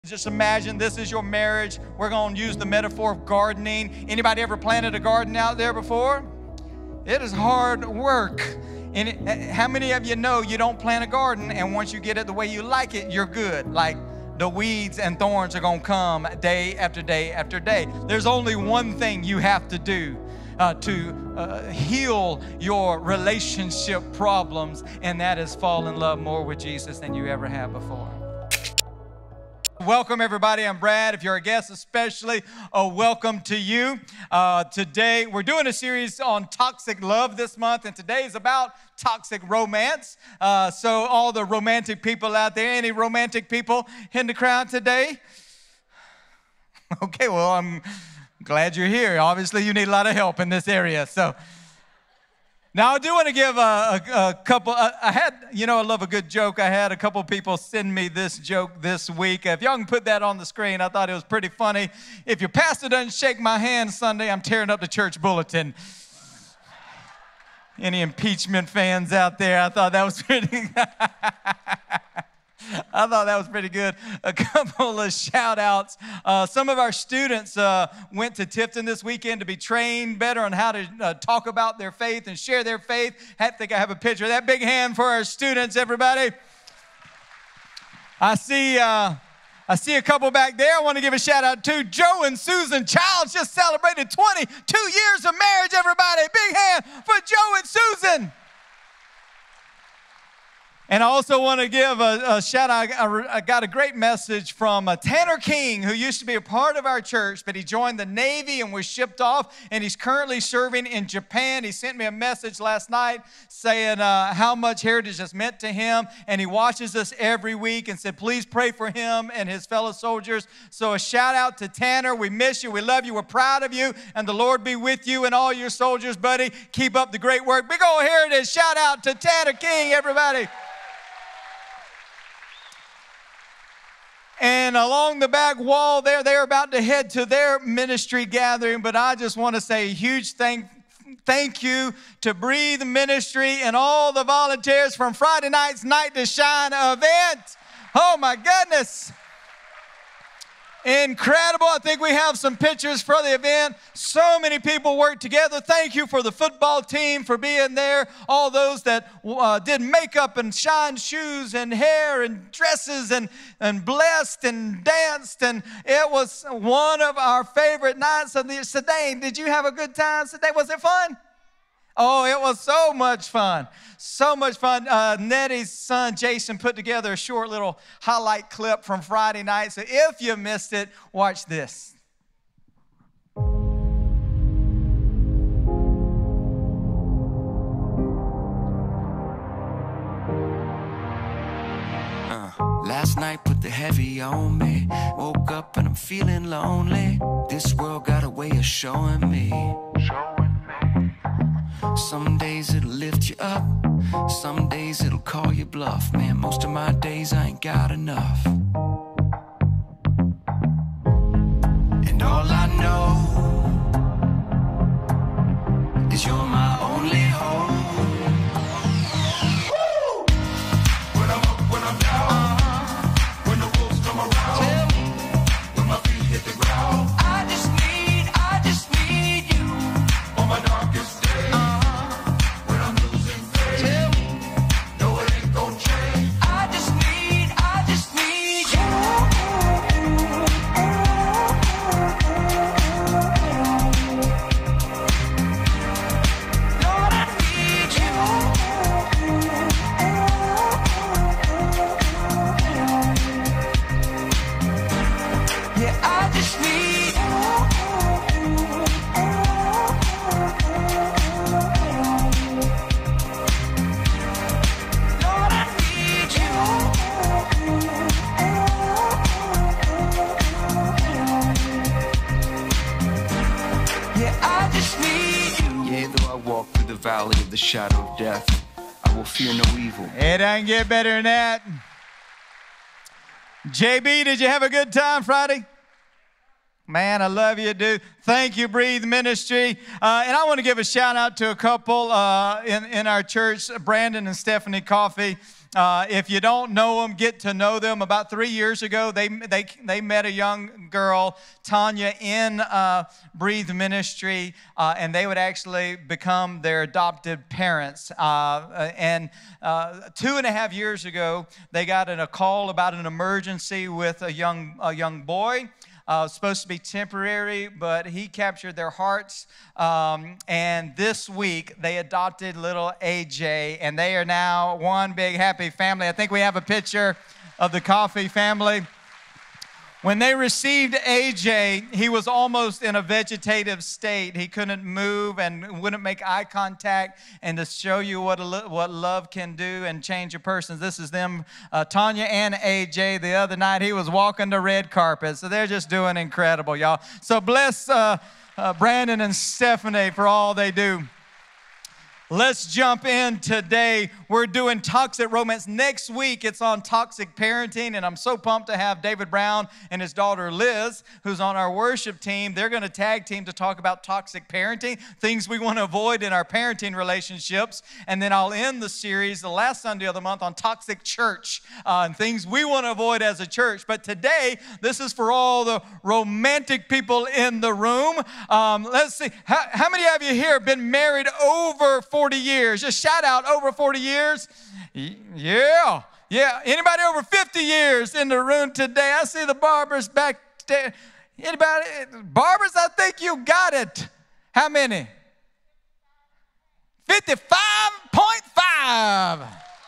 Just imagine this is your marriage. We're going to use the metaphor of gardening. Anybody ever planted a garden out there before? It is hard work. And how many of you know you don't plant a garden and once you get it the way you like it, you're good? Like the weeds and thorns are going to come day after day after day. There's only one thing you have to do to heal your relationship problems, and that is fall in love more with Jesus than you ever have before. Welcome, everybody. I'm Brad. If you're a guest, especially, welcome to you. Today, we're doing a series on toxic love this month, and today is about toxic romance. So all the romantic people out there, any romantic people in the crowd today? Okay, well, I'm glad you're here. Obviously, you need a lot of help in this area. So now I do want to give a couple, I love a good joke. I had a couple people send me this joke this week. If y'all can put that on the screen, I thought it was pretty funny. If your pastor doesn't shake my hand Sunday, I'm tearing up the church bulletin. Any impeachment fans out there? I thought that was pretty good. A couple of shout outs. Some of our students went to Tifton this weekend to be trained better on how to talk about their faith and share their faith. I think I have a picture of that. Big hand for our students, everybody. I see a couple back there. I want to give a shout out to Joe and Susan Childs. Just celebrated 22 years of marriage, everybody. Big hand for Joe and Susan. And I also want to give a shout out. I got a great message from Tanner King, who used to be a part of our church, but he joined the Navy and was shipped off, and he's currently serving in Japan. He sent me a message last night saying how much Heritage has meant to him, and he watches us every week and said, please pray for him and his fellow soldiers. So a shout out to Tanner. We miss you. We love you. We're proud of you, and the Lord be with you and all your soldiers, buddy. Keep up the great work. Big old Heritage shout out to Tanner King, everybody. And along the back wall there, they're about to head to their ministry gathering. But I just want to say a huge thank you to Breathe Ministry and all the volunteers from Friday night's Night to Shine event. Oh, my goodness. Incredible. I think we have some pictures for the event. So many people worked together. Thank you for the football team for being there. All those that did makeup and shined shoes and hair and dresses and blessed and danced. And it was one of our favorite nights of the Sedaine. Did you have a good time today? Was it fun? Oh, it was so much fun. So much fun. Nettie's son, Jason, put together a short little highlight clip from Friday night. So if you missed it, watch this. Last night put the heavy on me. Woke up and I'm feeling lonely. This world got a way of showing me. Some days it'll lift you up, some days it'll call you bluff. Man, most of my days I ain't got enough. And all I know is you're my only hope. Woo! When I'm up, when I'm down, when the wolves come around, when my feet hit the ground, I just need you on my darkest day. Valley of the shadow of death, I will fear no evil. It doesn't get better than that. JB, did you have a good time Friday? Man, I love you, dude. Thank you, Breathe Ministry. And I want to give a shout out to a couple in our church, Brandon and Stephanie Coffey. If you don't know them, get to know them. About 3 years ago, they met a young girl, Tanya, in Breathe Ministry, and they would actually become their adopted parents. And 2.5 years ago, they got a call about an emergency with a young boy. Supposed to be temporary, but he captured their hearts. And this week, they adopted little AJ, and they are now one big happy family. I think we have a picture of the Coffee family. When they received AJ, he was almost in a vegetative state. He couldn't move and wouldn't make eye contact. And to show you what love can do and change a person, this is them, Tanya and AJ. The other night, he was walking the red carpet. So they're just doing incredible, y'all. So bless Brandon and Stephanie for all they do. Let's jump in today. We're doing Toxic Romance. Next week, it's on toxic parenting, and I'm so pumped to have David Brown and his daughter Liz, who's on our worship team. They're going to tag team to talk about toxic parenting, things we want to avoid in our parenting relationships. And then I'll end the series the last Sunday of the month on toxic church and things we want to avoid as a church. But today, this is for all the romantic people in the room. Let's see. How many of you here have been married over 40 years? Just shout out, over 40 years. Yeah. Anybody over 50 years in the room today? I see the barbers back there. Anybody? Barbers, I think you got it. How many? 55.5.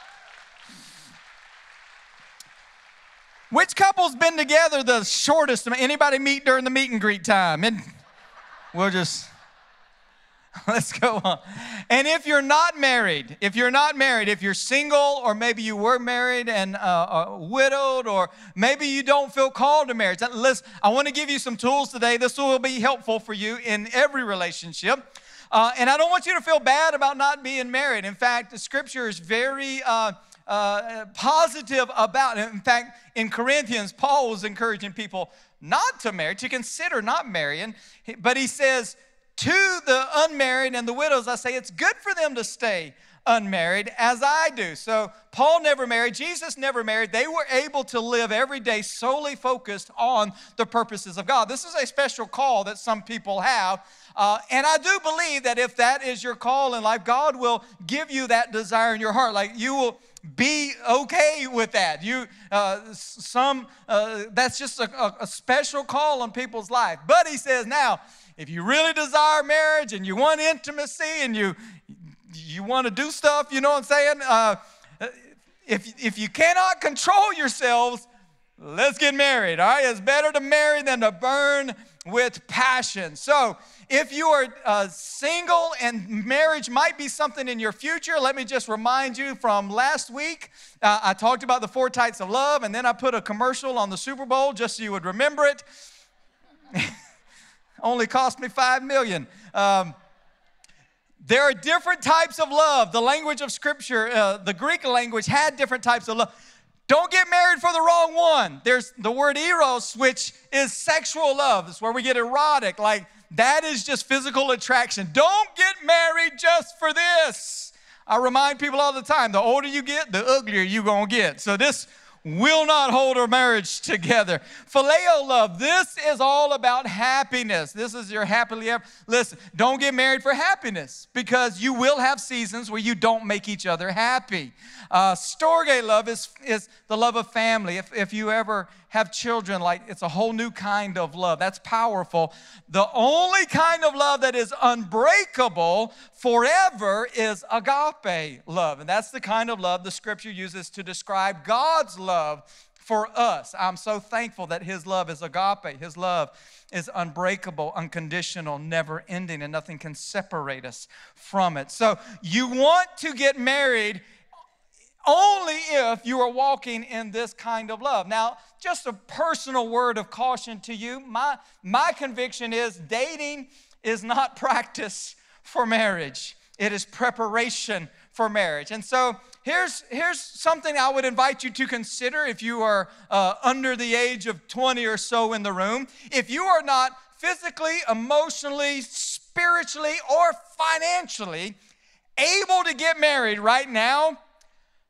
Which couple's been together the shortest? Anybody meet during the meet and greet time? And we'll just... Let's go on. And if you're not married, if you're single, or maybe you were married and widowed, or maybe you don't feel called to marriage, listen, I want to give you some tools today. This will be helpful for you in every relationship. And I don't want you to feel bad about not being married. In fact, the Scripture is very positive about it. In fact, in Corinthians, Paul was encouraging people not to marry, to consider not marrying. But he says, to the unmarried and the widows, I say it's good for them to stay unmarried, as I do. So Paul never married. Jesus never married. They were able to live every day solely focused on the purposes of God. This is a special call that some people have. And I do believe that if that is your call in life, God will give you that desire in your heart. Like, you will be okay with that. That's just a special call on people's life. But he says, now, if you really desire marriage and you want intimacy and you want to do stuff, you know what I'm saying? If you cannot control yourselves, let's get married, all right? It's better to marry than to burn with passion. So if you are single and marriage might be something in your future, let me just remind you from last week, I talked about the 4 types of love, and then I put a commercial on the Super Bowl just so you would remember it. Only cost me $5 million. There are different types of love. The language of Scripture, the Greek language, had different types of love. Don't get married for the wrong one. There's the word eros, which is sexual love. It's where we get erotic. Like, that is just physical attraction. Don't get married just for this. I remind people all the time, the older you get, the uglier you're going to get. So this will not hold our marriage together. Phileo love, this is all about happiness. This is your happily ever. Listen, don't get married for happiness, because you will have seasons where you don't make each other happy. Storge love is the love of family. If you ever have children, like, it's a whole new kind of love. That's powerful. The only kind of love that is unbreakable forever is agape love. And that's the kind of love the Scripture uses to describe God's love for us. I'm so thankful that His love is agape. His love is unbreakable, unconditional, never ending, and nothing can separate us from it. So you want to get married only if you are walking in this kind of love. Now, just a personal word of caution to you. My conviction is dating is not practice for marriage. It is preparation for marriage. And so here's something I would invite you to consider if you are under the age of 20 or so in the room. If you are not physically, emotionally, spiritually, or financially able to get married right now,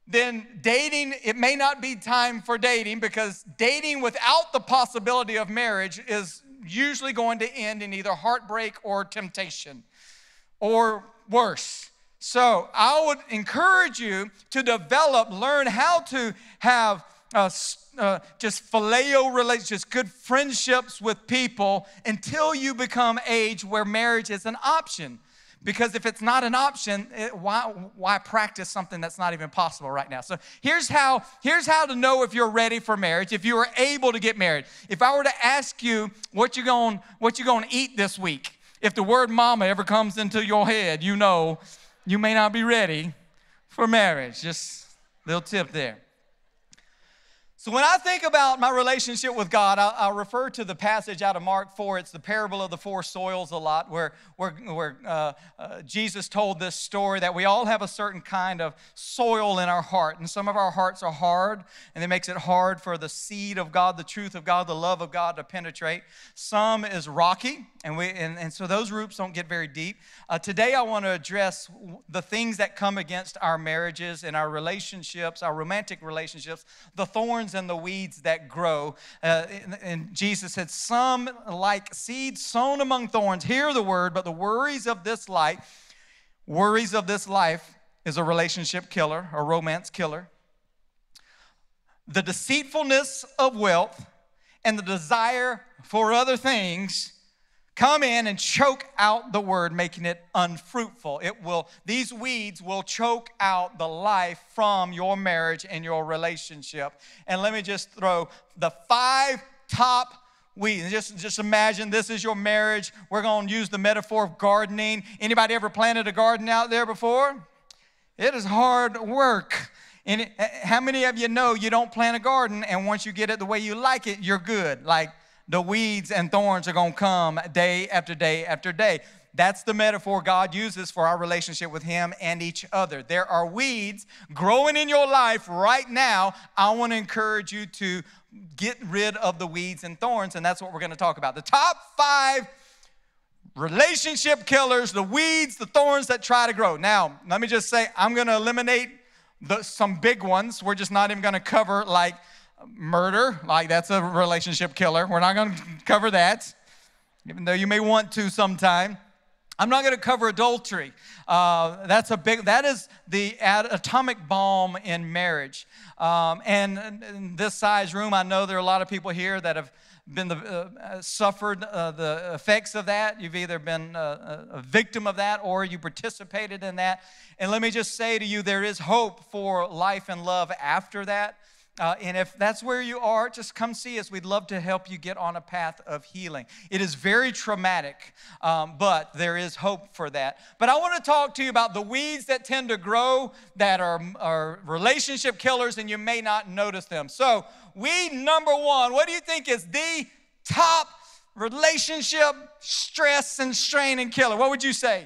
then dating, it may not be time for dating, because dating without the possibility of marriage is usually going to end in either heartbreak or temptation or worse. So I would encourage you to learn how to have just phileo relationships, good friendships with people until you become age where marriage is an option. Because if it's not an option, why practice something that's not even possible right now? So here's how to know if you're ready for marriage, if you are able to get married. If I were to ask you what you gonna eat this week, if the word mama ever comes into your head, you know you may not be ready for marriage. Just a little tip there. So when I think about my relationship with God, I'll refer to the passage out of Mark 4. It's the parable of the four soils a lot, where Jesus told this story that we all have a certain kind of soil in our heart. And some of our hearts are hard, and it makes it hard for the seed of God, the truth of God, the love of God to penetrate. Some is rocky, and so those roots don't get very deep. Today I want to address the things that come against our marriages and our relationships, our romantic relationships, the thorns and the weeds that grow. And Jesus said, some like seed sown among thorns hear the word, but the worries of this life is a relationship killer, a romance killer. The deceitfulness of wealth and the desire for other things come in and choke out the word, making it unfruitful. These weeds will choke out the life from your marriage and your relationship. And let me just throw the 5 top weeds. Just imagine this is your marriage. We're going to use the metaphor of gardening. Anybody ever planted a garden out there before? It is hard work. And how many of you know you don't plant a garden and once you get it the way you like it, you're good? Like, the weeds and thorns are going to come day after day after day. That's the metaphor God uses for our relationship with Him and each other. There are weeds growing in your life right now. I want to encourage you to get rid of the weeds and thorns, and that's what we're going to talk about. The top 5 relationship killers, the weeds, the thorns that try to grow. Now, let me just say, I'm going to eliminate some big ones. We're just not even going to cover like murder, like that's a relationship killer. We're not going to cover that, even though you may want to sometime. I'm not going to cover adultery. That is the atomic bomb in marriage. And in this size room, I know there are a lot of people here that have been suffered the effects of that. You've either been a victim of that or you participated in that. And let me just say to you, there is hope for life and love after that. And if that's where you are, just come see us. We'd love to help you get on a path of healing. It is very traumatic, but there is hope for that. But I want to talk to you about the weeds that tend to grow that are relationship killers, and you may not notice them. So weed number 1, what do you think is the top relationship stress and strain and killer? What would you say?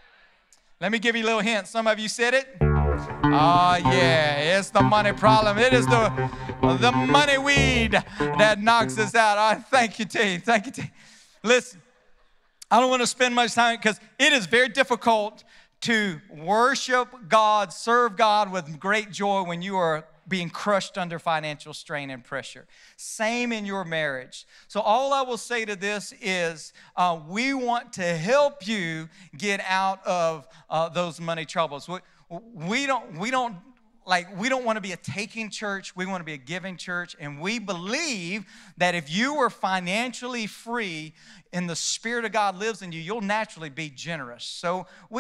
Let me give you a little hint. Some of you said it. Oh, yeah, it's the money problem. It is the money weed that knocks us out. Oh, thank you, T. Thank you, T. Listen, I don't want to spend much time because it is very difficult to worship God, serve God with great joy when you are being crushed under financial strain and pressure. Same in your marriage. So all I will say to this is we want to help you get out of those money troubles. We don't want to be a taking church. We want to be a giving church. And we believe that if you are financially free and the Spirit of God lives in you, you'll naturally be generous. So we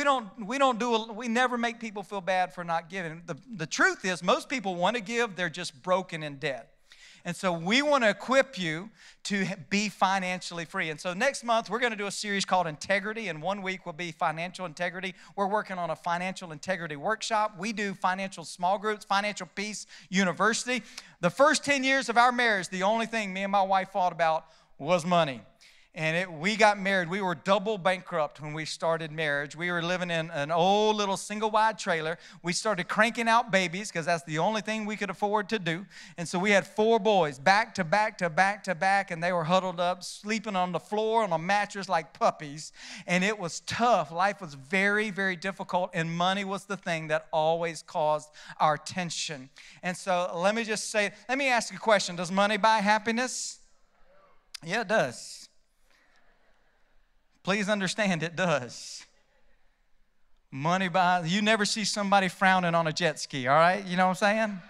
never make people feel bad for not giving. The truth is, most people want to give, they're just broken in debt. And so we want to equip you to be financially free. And so next month, we're going to do a series called Integrity, and 1 week will be financial integrity. We're working on a financial integrity workshop. We do financial small groups, Financial Peace University. The first 10 years of our marriage, the only thing me and my wife fought about was money. And we got married. We were double bankrupt when we started marriage. We were living in an old little single-wide trailer. We started cranking out babies because that's the only thing we could afford to do. And so we had 4 boys, back to back to back to back, and they were huddled up, sleeping on the floor on a mattress like puppies. And it was tough. Life was very, very difficult, and money was the thing that always caused our tension. And so let me ask you a question. Does money buy happiness? Yeah, it does. Please understand, it does. Money buys, you never see somebody frowning on a jet ski, all right? You know what I'm saying?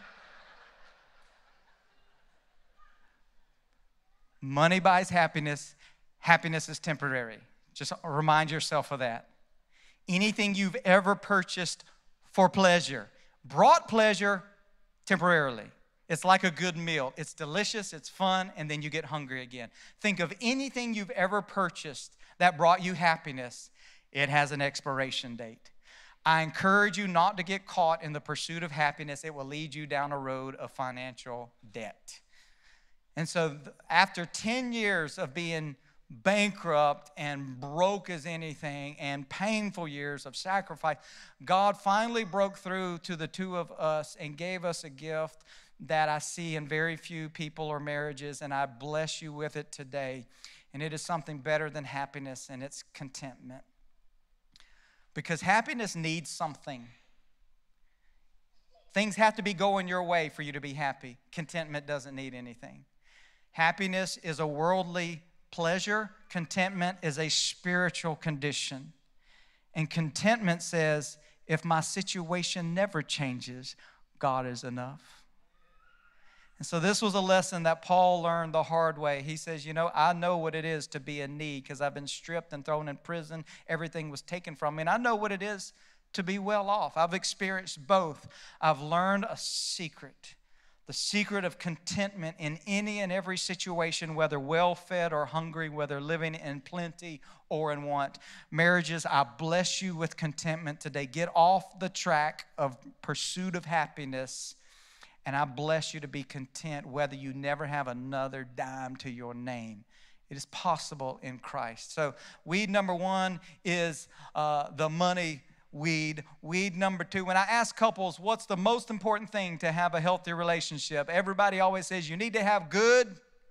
Money buys happiness. Happiness is temporary. Just remind yourself of that. Anything you've ever purchased for pleasure brought pleasure temporarily. It's like a good meal. It's delicious, it's fun, and then you get hungry again. Think of anything you've ever purchased that brought you happiness. It has an expiration date. I encourage you not to get caught in the pursuit of happiness. It will lead you down a road of financial debt. And so after 10 years of being bankrupt and broke as anything and painful years of sacrifice, God finally broke through to the 2 of us and gave us a gift that I see in very few people or marriages, and I bless you with it today. And it is something better than happiness, and it's contentment. Because happiness needs something. Things have to be going your way for you to be happy. Contentment doesn't need anything. Happiness is a worldly pleasure. Contentment is a spiritual condition. And contentment says, if my situation never changes, God is enough. And so this was a lesson that Paul learned the hard way. He says, I know what it is to be in need because I've been stripped and thrown in prison. Everything was taken from me. And I know what it is to be well off. I've experienced both. I've learned a secret, the secret of contentment in any and every situation, whether well-fed or hungry, whether living in plenty or in want. Marriages, I bless you with contentment today. Get off the track of pursuit of happiness. And I bless you to be content whether you never have another dime to your name. It is possible in Christ. So weed number 1 is the money weed. Weed number 2, when I ask couples, what's the most important thing to have a healthy relationship? Everybody always says you need to have good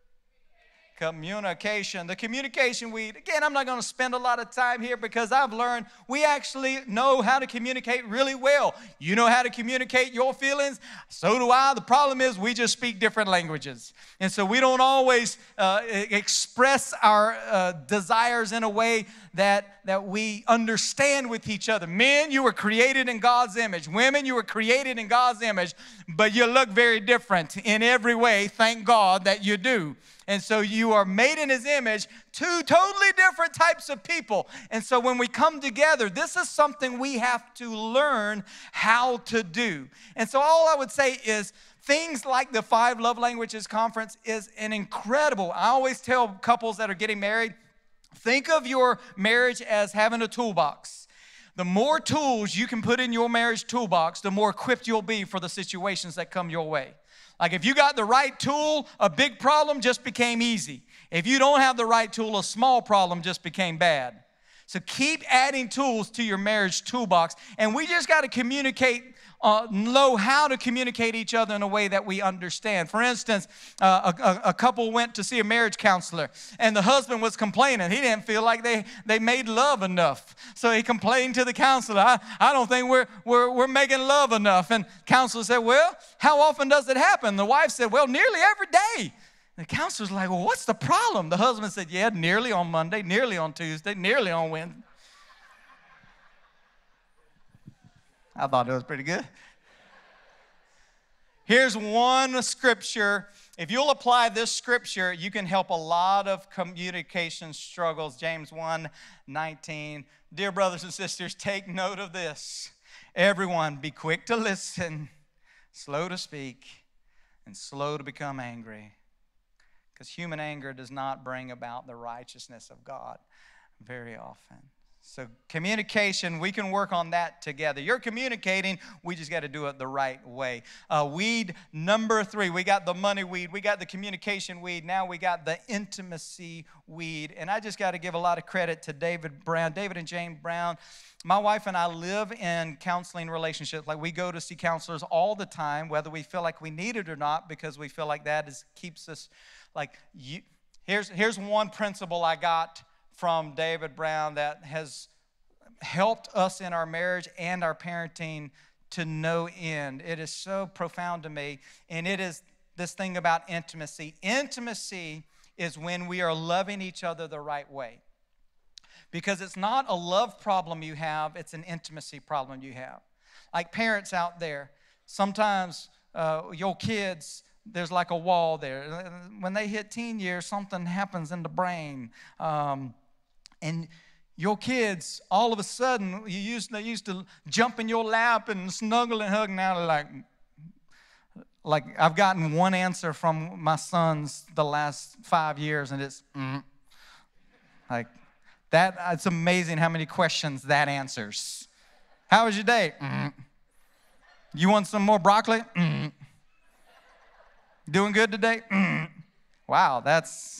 communication. The communication weed. Again, I'm not going to spend a lot of time here because I've learned we actually know how to communicate really well. You know how to communicate your feelings. So do I. The problem is we just speak different languages. And so we don't always express our desires in a way that we understand with each other. Men, you were created in God's image. Women, you were created in God's image, but you look very different in every way. Thank God that you do. And so you are made in His image, 2 totally different types of people. And so when we come together, this is something we have to learn how to do. And so all I would say is things like the 5 Love Languages Conference is an incredible. I always tell couples that are getting married, think of your marriage as having a toolbox. The more tools you can put in your marriage toolbox, the more equipped you'll be for the situations that come your way. Like if you got the right tool, a big problem just became easy. If you don't have the right tool, a small problem just became bad. So keep adding tools to your marriage toolbox. And we just got to communicate, know how to communicate each other in a way that we understand. For instance, a couple went to see a marriage counselor, and the husband was complaining. He didn't feel like they made love enough. So he complained to the counselor, I don't think we're making love enough. And counselor said, well, how often does it happen? The wife said, well, nearly every day. The counselor's like, well, what's the problem? The husband said, yeah, nearly on Monday, nearly on Tuesday, nearly on Wednesday. I thought it was pretty good. Here's one scripture. If you'll apply this scripture, you can help a lot of communication struggles. James 1:19. Dear brothers and sisters, take note of this. Everyone, be quick to listen, slow to speak, and slow to become angry. Because human anger does not bring about the righteousness of God very often. So communication, we can work on that together. You're communicating, we just got to do it the right way. Weed number 3, we got the money weed, we got the communication weed, now we got the intimacy weed. And I just got to give a lot of credit to David Brown, David and Jane Brown. My wife and I live in counseling relationships. Like, we go to see counselors all the time, whether we feel like we need it or not, because we feel like that keeps us like, here's one principle I got from David Brown that has helped us in our marriage and our parenting to no end. It is so profound to me, and it is this thing about intimacy. Intimacy is when we are loving each other the right way. Because it's not a love problem you have, it's an intimacy problem you have. Like parents out there, sometimes your kids, there's like a wall there. When they hit teen years, something happens in the brain. And your kids, all of a sudden, they used to jump in your lap and snuggle and hug. Now they're like I've gotten one answer from my sons the last 5 years, and it's like that. It's amazing how many questions that answers. How was your day? You want some more broccoli? Doing good today? Wow, that's...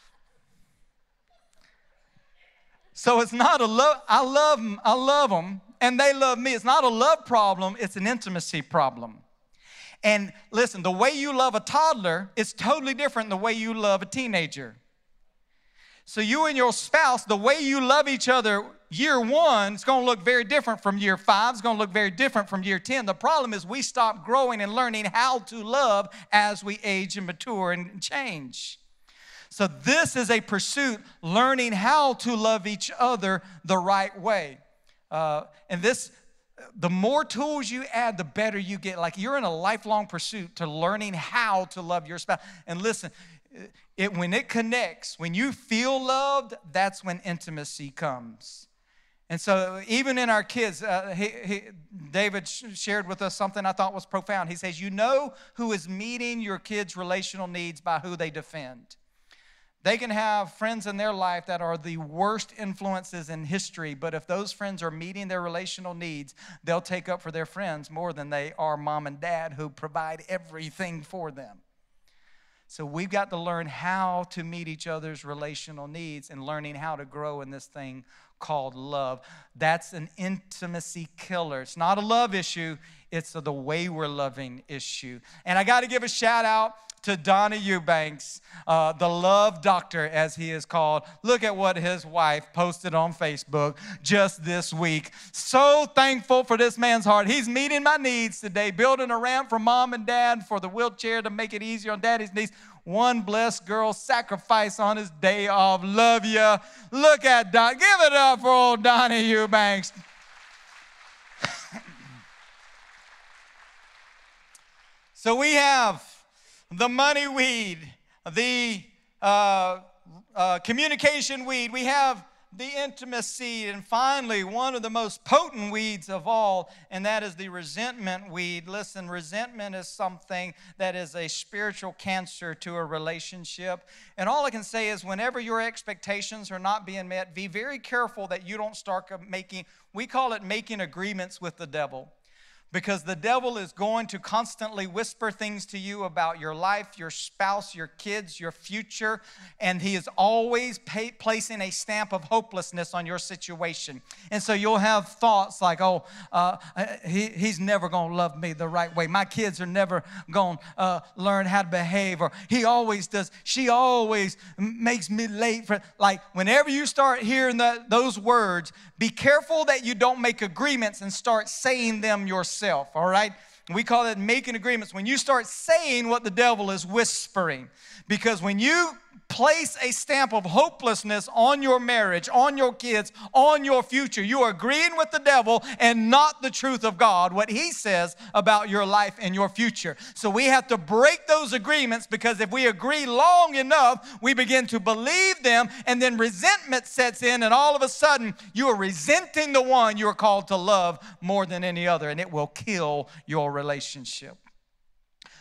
So it's not a love, I love them, and they love me. It's not a love problem, it's an intimacy problem. And listen, the way you love a toddler is totally different than the way you love a teenager. So you and your spouse, the way you love each other year 1, it's going to look very different from year 5. It's going to look very different from year 10. The problem is we stop growing and learning how to love as we age and mature and change. So this is a pursuit, learning how to love each other the right way. And this, the more tools you add, the better you get. Like, you're in a lifelong pursuit to learning how to love your spouse. And listen, when it connects, when you feel loved, that's when intimacy comes. And so even in our kids, David shared with us something I thought was profound. He says, you know who is meeting your kids' relational needs by who they defend. They can have friends in their life that are the worst influences in history, but if those friends are meeting their relational needs, they'll take up for their friends more than they are mom and dad who provide everything for them. So we've got to learn how to meet each other's relational needs and learning how to grow in this thing called love. That's an intimacy killer. It's not a love issue. It's the way we're loving issue. And I got to give a shout out to Donnie Eubanks, the love doctor, as he is called. Look at what his wife posted on Facebook just this week. So thankful for this man's heart. He's meeting my needs today, building a ramp for mom and dad for the wheelchair to make it easier on daddy's knees. One blessed girl sacrifice on his day off. Love ya. Look at Don. Give it up for old Donnie Eubanks. So we have the money weed, the communication weed. We have the intimacy, and finally, one of the most potent weeds of all, and that is the resentment weed. Listen, resentment is something that is a spiritual cancer to a relationship. And all I can say is whenever your expectations are not being met, be very careful that you don't start making, we call it making agreements with the devil. Because the devil is going to constantly whisper things to you about your life, your spouse, your kids, your future. And he is always placing a stamp of hopelessness on your situation. And so you'll have thoughts like, he's never going to love me the right way. My kids are never going to learn how to behave. Or he always does. She always makes me late. Like, whenever you start hearing those words, be careful that you don't make agreements and start saying them yourself, all right? We call it making agreements. When you start saying what the devil is whispering, because when you place a stamp of hopelessness on your marriage, on your kids, on your future, you are agreeing with the devil and not the truth of God, what he says about your life and your future. So we have to break those agreements, because if we agree long enough, we begin to believe them, and then resentment sets in, and all of a sudden you are resenting the one you are called to love more than any other, and it will kill your relationship.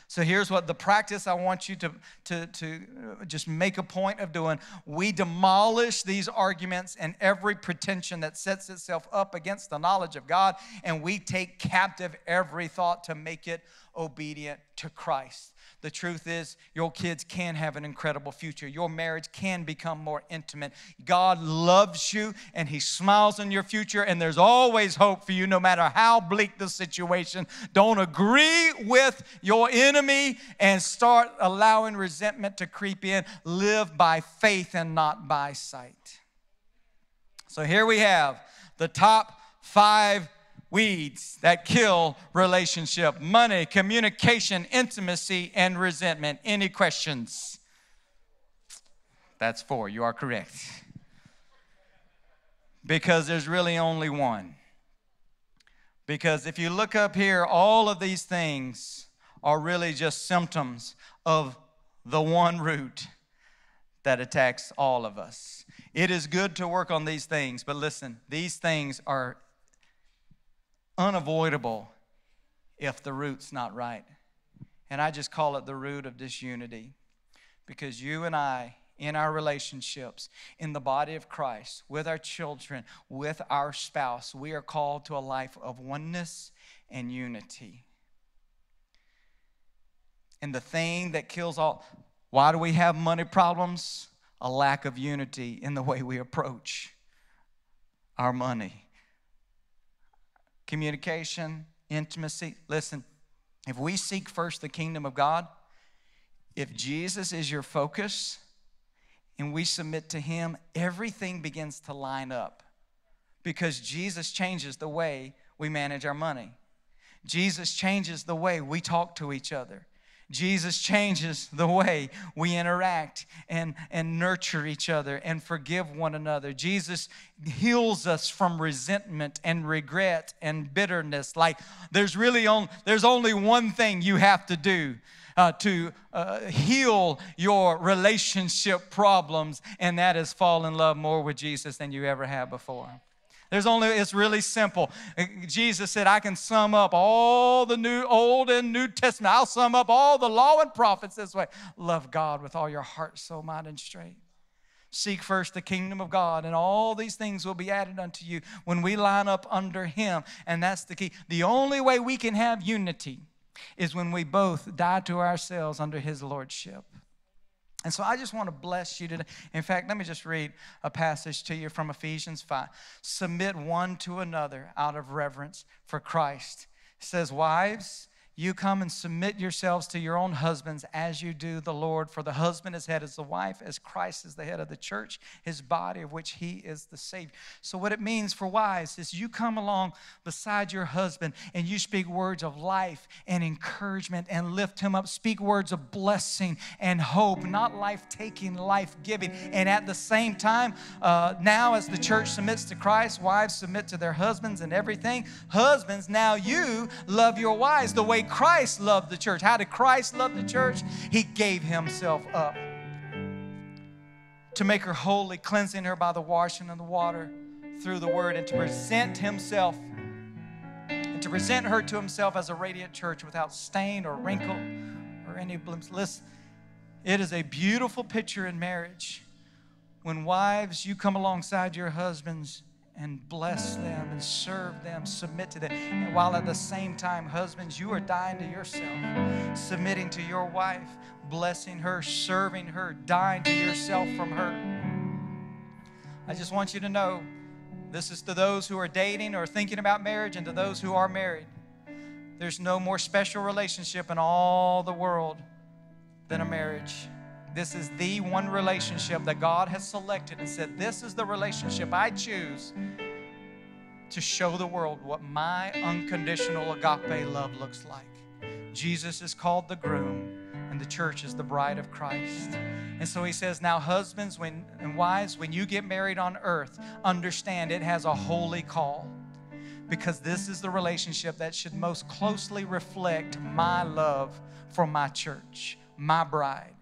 So here's what the practice I want you to just make a point of doing. We demolish these arguments and every pretension that sets itself up against the knowledge of God, and we take captive every thought to make it obedient to Christ. The truth is, your kids can have an incredible future. Your marriage can become more intimate. God loves you, and He smiles on your future, and there's always hope for you no matter how bleak the situation. Don't agree with your enemy and start allowing resentment to creep in. Live by faith and not by sight. So here we have the top 5 weeds that kill relationship: money, communication, intimacy, and resentment. Any questions? That's 4. You are correct. Because there's really only one. Because if you look up here, all of these things are really just symptoms of the one root that attacks all of us. It is good to work on these things, but listen, these things are unavoidable if the root's not right. And I just call it the root of disunity, because you and I, in our relationships, in the body of Christ, with our children, with our spouse, we are called to a life of oneness and unity. And the thing that kills all, why do we have money problems? A lack of unity in the way we approach our money. Communication, intimacy. Listen, if we seek first the kingdom of God, if Jesus is your focus and we submit to Him, everything begins to line up, because Jesus changes the way we manage our money. Jesus changes the way we talk to each other. Jesus changes the way we interact and nurture each other and forgive one another. Jesus heals us from resentment and regret and bitterness. Like there's only one thing you have to do to heal your relationship problems, and that is fall in love more with Jesus than you ever have before. It's really simple. Jesus said, I can sum up all the Old and New Testament. I'll sum up all the law and prophets this way. Love God with all your heart, soul, mind, and strength. Seek first the kingdom of God, and all these things will be added unto you when we line up under Him. And that's the key. The only way we can have unity is when we both die to ourselves under His lordship. And so I just want to bless you today. In fact, let me just read a passage to you from Ephesians 5. Submit one to another out of reverence for Christ. It says, wives, you come and submit yourselves to your own husbands as you do the Lord. For the husband is head as the wife, as Christ is the head of the church, His body, of which He is the Savior. So what it means for wives is you come along beside your husband and you speak words of life and encouragement and lift him up. Speak words of blessing and hope, not life-taking, life-giving. And at the same time, now as the church submits to Christ, wives submit to their husbands and everything. Husbands, now you love your wives the way Christ loved the church. How did Christ love the church? He gave Himself up to make her holy, cleansing her by the washing of the water through the word, and to present Himself and to present her to Himself as a radiant church without stain or wrinkle or any blemish. Listen, it is a beautiful picture in marriage when wives, you come alongside your husbands and bless them and serve them, submit to them. And while at the same time, husbands, you are dying to yourself, submitting to your wife, blessing her, serving her, dying to yourself from her. I just want you to know, this is to those who are dating or thinking about marriage, and to those who are married. There's no more special relationship in all the world than a marriage. This is the one relationship that God has selected and said, this is the relationship I choose to show the world what my unconditional agape love looks like. Jesus is called the groom, and the church is the bride of Christ. And so He says, now husbands and wives, when you get married on earth, understand it has a holy call, because this is the relationship that should most closely reflect my love for my church, my bride.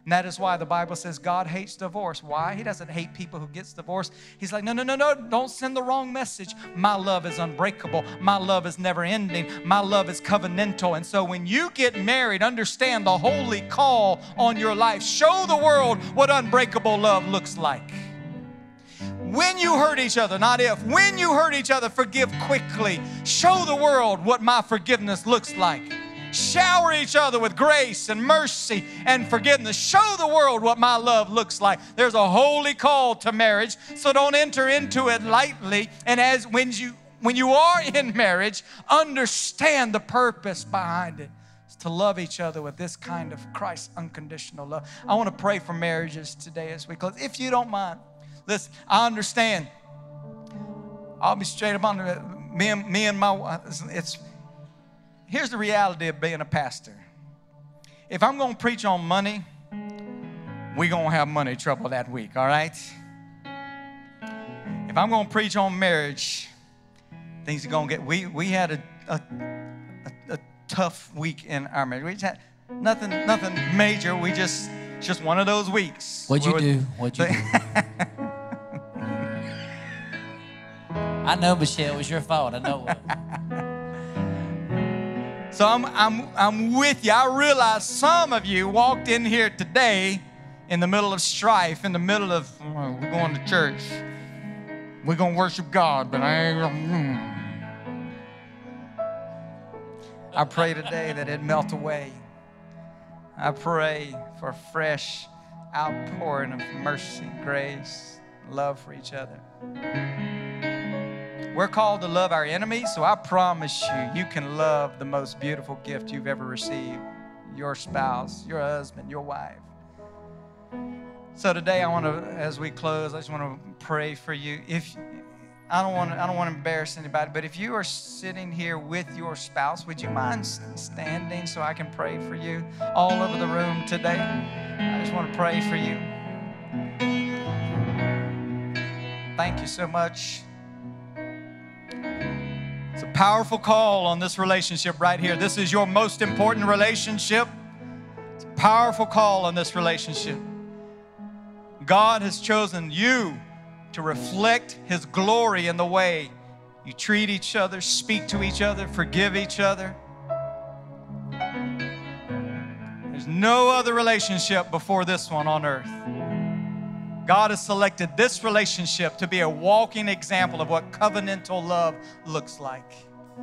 And that is why the Bible says God hates divorce. Why? He doesn't hate people who gets divorced. He's like, no, don't send the wrong message. My love is unbreakable. My love is never ending. My love is covenantal. And so when you get married, understand the holy call on your life. Show the world what unbreakable love looks like. When you hurt each other, not if, when you hurt each other, forgive quickly. Show the world what my forgiveness looks like. Shower each other with grace and mercy and forgiveness. Show the world what my love looks like. There's a holy call to marriage, so don't enter into it lightly. And when you are in marriage, understand the purpose behind it. It's to love each other with this kind of Christ's unconditional love. I want to pray for marriages today as we close. If you don't mind, listen, I understand. I'll be straight up on me and my wife. Here's the reality of being a pastor. If I'm going to preach on money, we're going to have money trouble that week, all right? If I'm going to preach on marriage, things are going to get... We had a tough week in our marriage. We just had nothing major. It's just one of those weeks. What'd you do? I know, Michelle, it was your fault. I know it was. So I'm with you. I realize some of you walked in here today in the middle of strife, in the middle of, we're going to church. We're going to worship God, but I pray today that it melt away. I pray for a fresh outpouring of mercy, grace, love for each other. We're called to love our enemies, so I promise you can love the most beautiful gift you've ever received, your spouse, your husband, your wife. So today I want to, as we close, I just want to pray for you. I don't want to embarrass anybody, but if you are sitting here with your spouse, would you mind standing so I can pray for you all over the room today? I just want to pray for you. Thank you so much. It's a powerful call on this relationship right here. This is your most important relationship. It's a powerful call on this relationship. God has chosen you to reflect His glory in the way you treat each other, speak to each other, forgive each other. There's no other relationship before this one on earth. God has selected this relationship to be a walking example of what covenantal love looks like.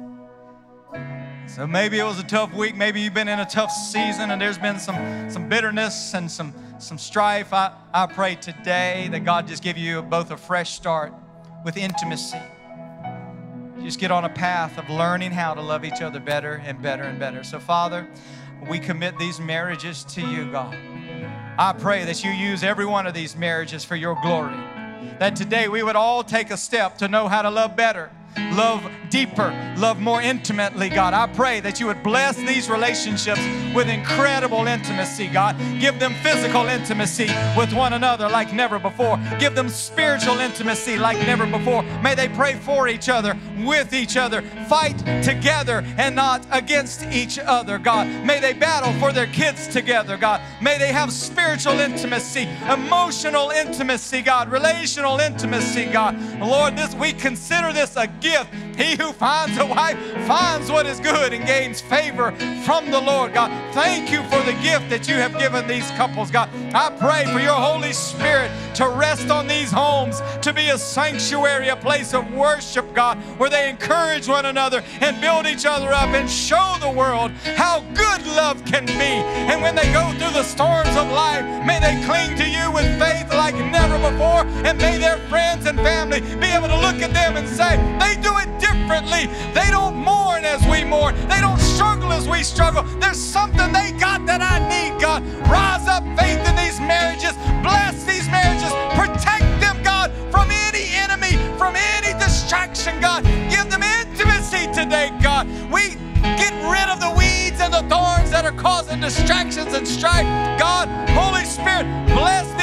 So maybe it was a tough week. Maybe you've been in a tough season and there's been some bitterness and some strife. I pray today that God just give you both a fresh start with intimacy. Just get on a path of learning how to love each other better and better and better. So Father, we commit these marriages to you, God. I pray that you use every one of these marriages for your glory. That today we would all take a step to know how to love better, love deeper, love more intimately, God. I pray that you would bless these relationships with incredible intimacy, God. Give them physical intimacy with one another like never before. Give them spiritual intimacy like never before. May they pray for each other, with each other, fight together and not against each other, God. May they battle for their kids together, God. May they have spiritual intimacy, emotional intimacy, God, relational intimacy, God. Lord, we consider this a gift. He who finds a wife finds what is good and gains favor from the Lord, God. Thank you for the gift that you have given these couples, God. I pray for your Holy Spirit to rest on these homes, to be a sanctuary, a place of worship, God, where they encourage one another and build each other up and show the world how good love can be. And when they go through the storms of life, may they cling to you with faith like never before, and may their friends and family be able to look at them and say, they do it differently. They don't mourn as we mourn. They don't struggle as we struggle. There's something they got that I need, God. Rise up faith in these marriages. Bless these marriages. Protect them, God, from any enemy, from any distraction, God. Give them intimacy today, God. We get rid of the weeds and the thorns that are causing distractions and strife. God, Holy Spirit, bless